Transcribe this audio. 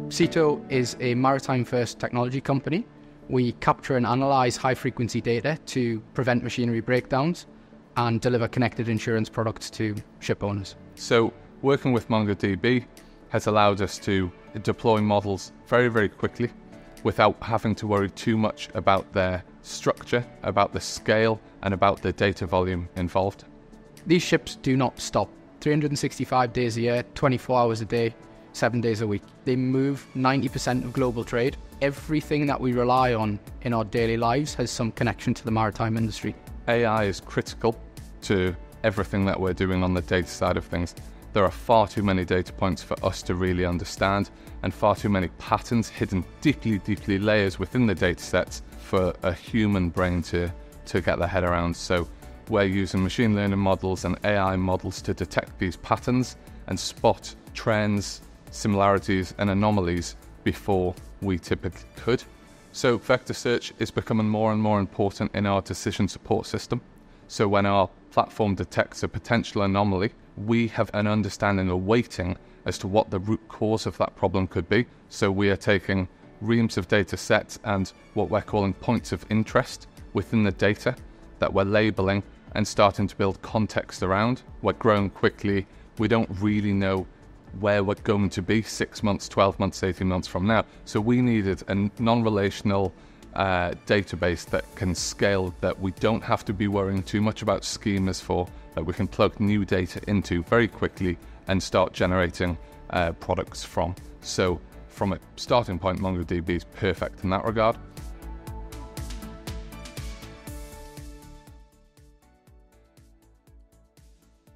Ceto is a maritime-first technology company. We capture and analyze high-frequency data to prevent machinery breakdowns and deliver connected insurance products to ship owners. So working with MongoDB has allowed us to deploy models very, very quickly without having to worry too much about their structure, about the scale, and about the data volume involved. These ships do not stop. 365 days a year, 24 hours a day, 7 days a week. They move 90% of global trade. Everything that we rely on in our daily lives has some connection to the maritime industry. AI is critical to everything that we're doing on the data side of things. There are far too many data points for us to really understand, and far too many patterns hidden deeply layers within the data sets for a human brain to get their head around. So we're using machine learning models and AI models to detect these patterns and spot trends, similarities and anomalies before we typically could. So vector search is becoming more and more important in our decision support system. So when our platform detects a potential anomaly, we have an understanding, a weighting as to what the root cause of that problem could be. So we are taking reams of data sets and what we're calling points of interest within the data that we're labeling and starting to build context around. We're growing quickly. We don't really know where we're going to be 6 months, 12 months, 18 months from now. So we needed a non-relational database that can scale, that we don't have to be worrying too much about schemas for, that we can plug new data into very quickly and start generating products from. So from a starting point, MongoDB is perfect in that regard.